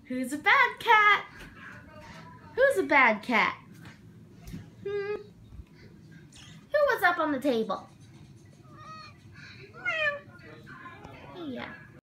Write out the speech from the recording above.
Who's a bad cat? Who's a bad cat? Who was up on the table?